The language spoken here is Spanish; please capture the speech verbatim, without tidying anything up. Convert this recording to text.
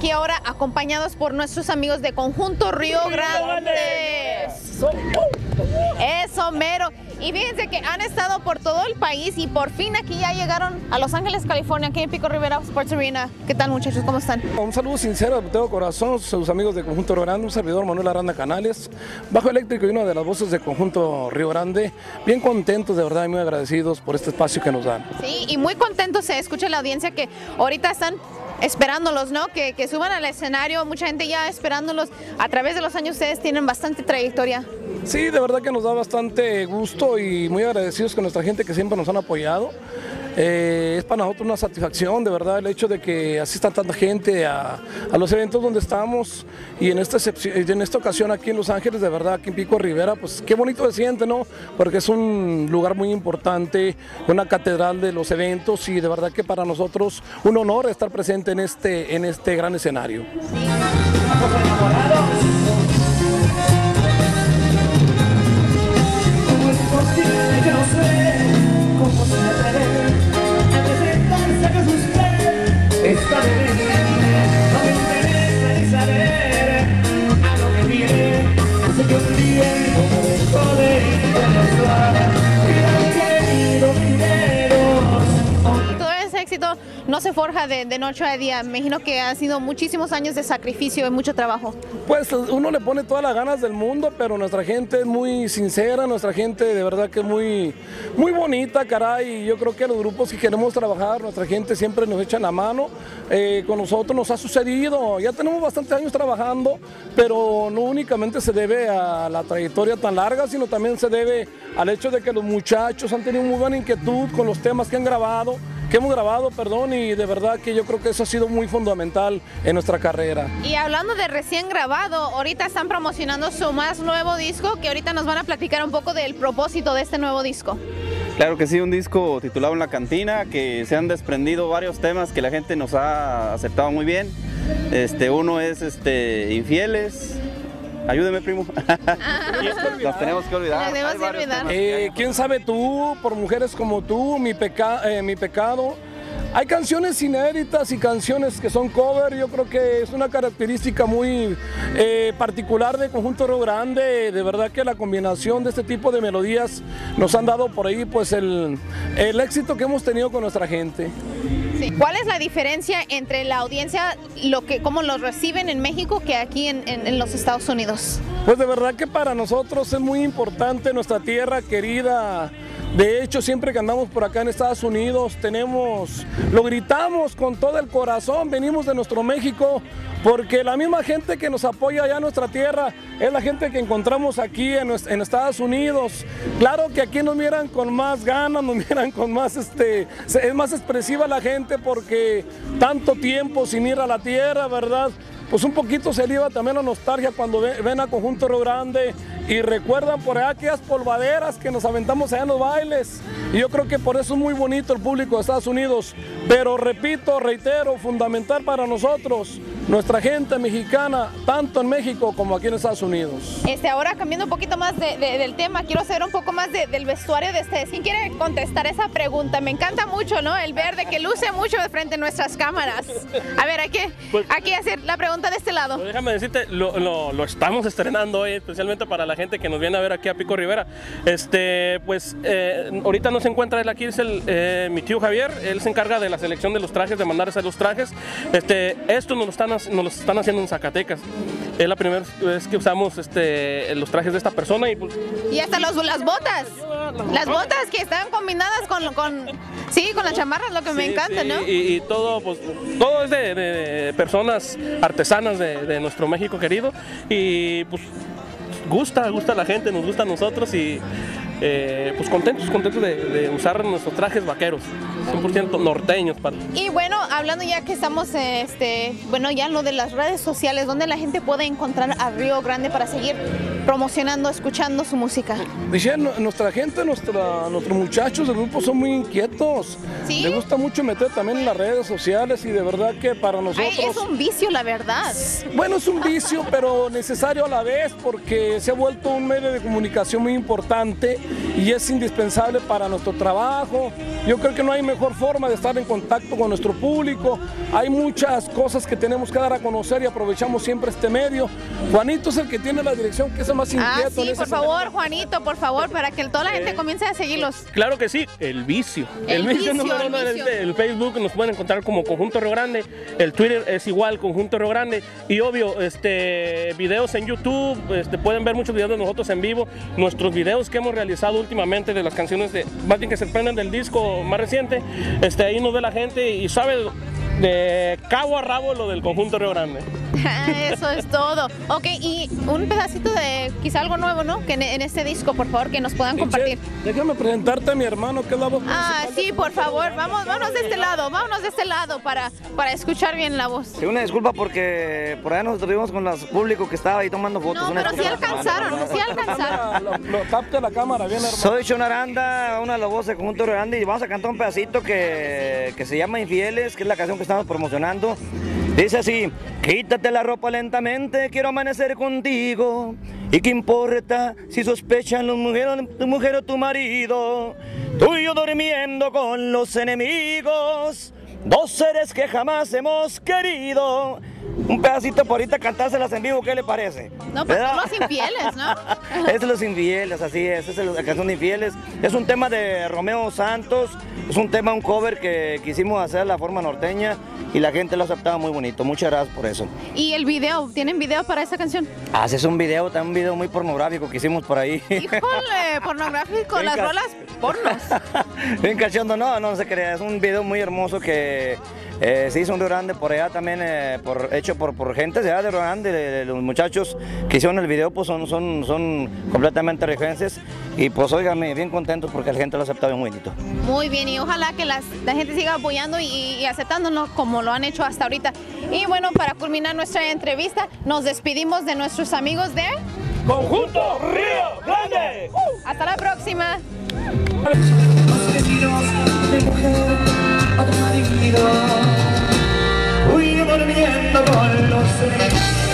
aquí ahora acompañados por nuestros amigos de Conjunto Río Grande. Eso mero. Y fíjense que han estado por todo el país y por fin aquí ya llegaron a Los Ángeles, California, aquí en Pico Rivera Sports Arena. ¿Qué tal, muchachos? ¿Cómo están? Un saludo sincero de todo corazón, sus amigos de Conjunto Río Grande, un servidor Manuel Aranda Canales, bajo eléctrico y una de las voces de Conjunto Río Grande. Bien contentos, de verdad, y muy agradecidos por este espacio que nos dan. Sí, y muy contentos, se escucha la audiencia que ahorita están esperándolos, ¿no? Que, que suban al escenario, mucha gente ya esperándolos. A través de los años ustedes tienen bastante trayectoria. Sí, de verdad que nos da bastante gusto y muy agradecidos con nuestra gente que siempre nos han apoyado. Eh, es para nosotros una satisfacción, de verdad, el hecho de que asista tanta gente a, a los eventos donde estamos y en esta, en esta ocasión aquí en Los Ángeles, de verdad, aquí en Pico Rivera, pues qué bonito se siente, ¿no? Porque es un lugar muy importante, una catedral de los eventos y de verdad que para nosotros un honor estar presente en este, en este gran escenario. Sí. Esta bebé no me interesa ni saber a lo que viene, sé que un día como poder interactuar, querido todo ese éxito no se forja de, de noche a día. Me imagino que ha sido muchísimos años de sacrificio y mucho trabajo. Pues uno le pone todas las ganas del mundo, pero nuestra gente es muy sincera, nuestra gente de verdad que es muy, muy bonita, caray. Y yo creo que los grupos que queremos trabajar, nuestra gente siempre nos echa la mano. Eh, con nosotros nos ha sucedido, ya tenemos bastantes años trabajando, pero no únicamente se debe a la trayectoria tan larga, sino también se debe al hecho de que los muchachos han tenido muy buena inquietud con los temas que han grabado, que hemos grabado, perdón, y de verdad que yo creo que eso ha sido muy fundamental en nuestra carrera. Y hablando de recién grabado, ahorita están promocionando su más nuevo disco, que ahorita nos van a platicar un poco del propósito de este nuevo disco. Claro que sí, un disco titulado En la Cantina, que se han desprendido varios temas que la gente nos ha aceptado muy bien. Este, uno es este, Infieles. Ayúdeme, primo. Nos tenemos que olvidar. Tenemos que olvidar. Eh, ¿Quién sabe tú? Por mujeres como tú, mi, peca eh, mi pecado. Hay canciones inéditas y canciones que son cover. Yo creo que es una característica muy eh, particular de Conjunto Río Grande. De verdad que la combinación de este tipo de melodías nos han dado por ahí pues el, el éxito que hemos tenido con nuestra gente. Sí. ¿Cuál es la diferencia entre la audiencia, lo que, cómo los reciben en México que aquí en, en, en los Estados Unidos? Pues de verdad que para nosotros es muy importante nuestra tierra querida. De hecho, siempre que andamos por acá en Estados Unidos, tenemos, lo gritamos con todo el corazón, venimos de nuestro México, porque la misma gente que nos apoya allá en nuestra tierra es la gente que encontramos aquí en, en Estados Unidos. Claro que aquí nos miran con más ganas, nos miran con más, este, es más expresiva la gente porque tanto tiempo sin ir a la tierra, ¿verdad? Pues un poquito se le iba también la nostalgia cuando ven a Conjunto Río Grande y recuerdan por allá aquellas polvaderas que nos aventamos allá en los bailes. Y yo creo que por eso es muy bonito el público de Estados Unidos. Pero repito, reitero, fundamental para nosotros, nuestra gente mexicana, tanto en México como aquí en Estados Unidos. Este, ahora cambiando un poquito más de, de, del tema, quiero saber un poco más de, del vestuario de ustedes. ¿Quién quiere contestar esa pregunta? Me encanta mucho, ¿no? El verde que luce mucho de frente a nuestras cámaras. A ver, hay que, pues, hay que hacer la pregunta de este lado. Pues déjame decirte, lo, lo, lo estamos estrenando hoy, especialmente para la gente que nos viene a ver aquí a Pico Rivera. Este, pues eh, ahorita no se encuentra él aquí, es el, eh, mi tío Javier, él se encarga de la selección de los trajes, de mandar a hacer los trajes. Este, esto nos lo están, nos lo están haciendo en Zacatecas. Es la primera vez que usamos este, los trajes de esta persona. Y, pues, y hasta los, las botas, las botas que están combinadas con, con, sí, con las chamarras, lo que sí, me encanta, sí, ¿no? Y, y todo, pues, todo es de, de personas artesanas de, de nuestro México querido y pues gusta, gusta a la gente, nos gusta a nosotros y eh, pues contentos, contentos de, de usar nuestros trajes vaqueros, cien por ciento norteños. Para... Y bueno, hablando ya que estamos, este, bueno, ya en lo de las redes sociales, ¿dónde la gente puede encontrar a Río Grande para seguir promocionando, escuchando su música? Dice, nuestra gente, nuestra, nuestros muchachos del grupo son muy inquietos. ¿Sí? Les gusta mucho meter también en las redes sociales y de verdad que para nosotros... Ay, es un vicio, la verdad. Bueno, es un vicio, pero necesario a la vez porque se ha vuelto un medio de comunicación muy importante y es indispensable para nuestro trabajo. Yo creo que no hay mejor forma de estar en contacto con nuestro público. Hay muchas cosas que tenemos que dar a conocer y aprovechamos siempre este medio. Juanito es el que tiene la dirección, que es el más inquieto. Ah, sí, en por favor, Juanito, por favor, para que toda la gente comience a seguirlos. Claro que sí, el vicio. El El, vicio, vicio, número el uno del- vicio. el Facebook nos pueden encontrar como Conjunto Río Grande, el Twitter es igual, Conjunto Río Grande, y obvio, este, videos en YouTube, este, pueden ver muchos videos de nosotros en vivo, nuestros videos que hemos realizado últimamente de las canciones de, más bien que se prenden del disco más reciente, este, ahí nos ve la gente y sabe de cabo a rabo lo del Conjunto Río Grande. Eso es todo. Ok, y un pedacito de quizá algo nuevo, ¿no? Que en, en este disco, por favor, que nos puedan compartir. Déjame presentarte a mi hermano, que es la voz Ah, principal. sí, por favor, vamos, vámonos de este lado, vámonos de este lado para, para escuchar bien la voz. Sí, una disculpa porque por allá nos tuvimos con el público que estaba ahí tomando fotos. No, una pero sí disculpa. alcanzaron, sí alcanzaron. Lo, lo capta la cámara, bien hermano. Soy Chon Aranda, una de las voces de Conjunto Río Grande, y vamos a cantar un pedacito que, que se llama Infieles, que es la canción que estamos promocionando. Dice así: quítate la ropa lentamente, quiero amanecer contigo. ¿Y qué importa si sospechan los mujeres, tu mujer o tu marido? Tú y yo durmiendo con los enemigos, dos seres que jamás hemos querido. Un pedacito por ahorita cantárselas en vivo, ¿qué le parece? No, pues ¿Verdad? son los infieles, ¿no? Es de los infieles, así es, es la canción de infieles. Es un tema de Romeo Santos, es un tema, un cover que quisimos hacer de la forma norteña y la gente lo ha aceptado muy bonito. Muchas gracias por eso. Y el video, ¿tienen video para esa canción? Haces un video, también un video muy pornográfico que hicimos por ahí. Híjole, pornográfico, las Venga. rolas pornos. Bien cachondo, no, no se crea, es un video muy hermoso que eh, se hizo en Río Grande, por allá también, eh, por, hecho por, por gente de allá de Río Grande, de, de los muchachos que hicieron el video, pues son, son, son completamente rijenses y pues óigame, bien contentos porque la gente lo ha aceptado muy bonito. Muy bien, y ojalá que las- la gente siga apoyando y, y aceptándonos como lo han hecho hasta ahorita. Y bueno, para culminar nuestra entrevista, nos despedimos de nuestros amigos de... Conjunto ¡Río Grande! Hasta la próxima. vestidos de mujer a tu marido, fui durmiendo con los enemigos.